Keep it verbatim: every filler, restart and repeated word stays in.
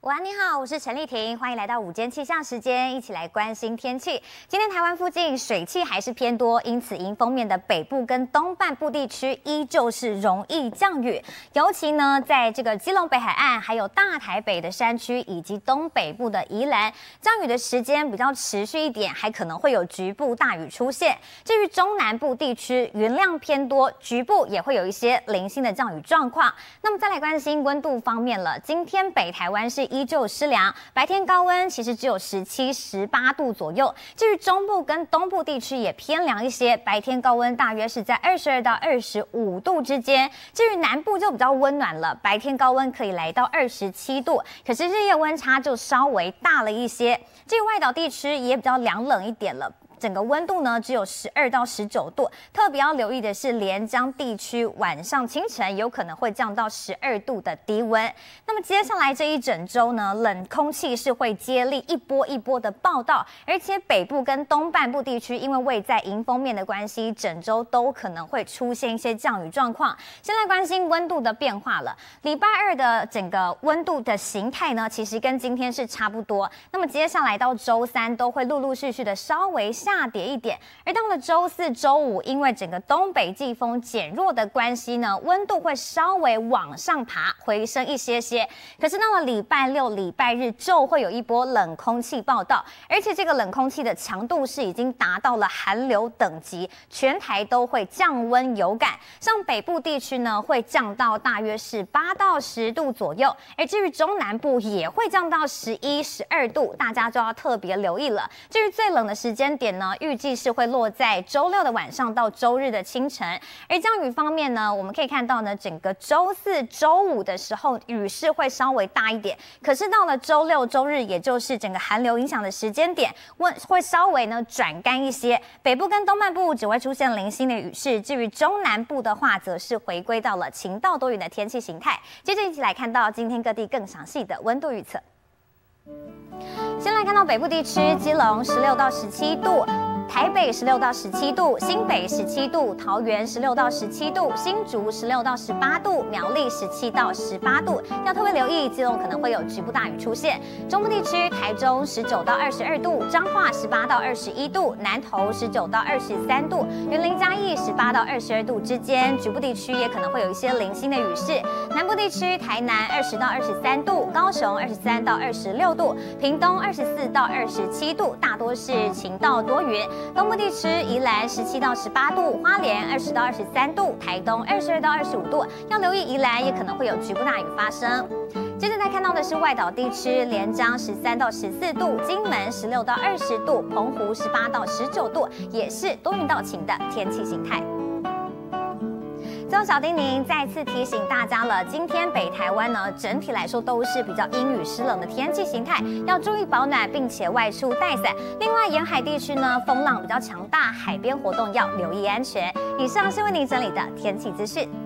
午安，你好，我是陈丽婷，欢迎来到午间气象时间，一起来关心天气。今天台湾附近水汽还是偏多，因此迎风面的北部跟东半部地区依旧是容易降雨，尤其呢在这个基隆北海岸，还有大台北的山区以及东北部的宜兰，降雨的时间比较持续一点，还可能会有局部大雨出现。至于中南部地区，云量偏多，局部也会有一些零星的降雨状况。那么再来关心温度方面了，今天北台湾是依旧湿凉，白天高温其实只有十七、十八度左右。至于中部跟东部地区也偏凉一些，白天高温大约是在二十二到二十五度之间。至于南部就比较温暖了，白天高温可以来到二十七度，可是日夜温差就稍微大了一些。至于外岛地区也比较凉冷一点了。整个温度呢只有十二到十九度，特别要留意的是连江地区晚上清晨有可能会降到十二度的低温。那么接下来这一整周呢，冷空气是会接力一波一波的报道，而且北部跟东半部地区因为位在迎风面的关系，整周都可能会出现一些降雨状况。先来关心温度的变化了，礼拜二的整个温度的形态呢，其实跟今天是差不多。那么接下来到周三都会陆陆续续的稍微下。下跌一点，而到了周四、周五，因为整个东北季风减弱的关系呢，温度会稍微往上爬，回升一些些。可是到了礼拜六、礼拜日就会有一波冷空气报道，而且这个冷空气的强度是已经达到了寒流等级，全台都会降温有感。像北部地区呢，会降到大约是八到十度左右，而至于中南部也会降到十一、十二度，大家就要特别留意了。至于最冷的时间点呢？预计是会落在周六的晚上到周日的清晨，而降雨方面呢，我们可以看到呢，整个周四周五的时候雨势会稍微大一点，可是到了周六周日，也就是整个寒流影响的时间点，温会稍微呢转干一些，北部跟东半部只会出现零星的雨势，至于中南部的话，则是回归到了晴到多云的天气形态。接着一起来看到今天各地更详细的温度预测。先来看到北部地区，基隆十六到十七度。台北十六到十七度，新北十七度，桃园十六到十七度，新竹十六到十八度，苗栗十七到十八度。要特别留意，基隆可能会有局部大雨出现。中部地区，台中十九到二十二度，彰化十八到二十一度，南投十九到二十三度，云林嘉义十八到二十二度之间，局部地区也可能会有一些零星的雨势。南部地区，台南二十到二十三度，高雄二十三到二十六度，屏东二十四到二十七度，大多是晴到多云。东部地区，宜兰十七到十八度，花莲二十到二十三度，台东二十二到二十五度。要留意宜兰也可能会有局部大雨发生。接着再看到的是外岛地区，连江十三到十四度，金门十六到二十度，澎湖十八到十九度，也是多云到晴的天气形态。最后小叮咛再次提醒大家了，今天北台湾呢整体来说都是比较阴雨湿冷的天气形态，要注意保暖，并且外出带伞。另外沿海地区呢风浪比较强大，海边活动要留意安全。以上是为您整理的天气资讯。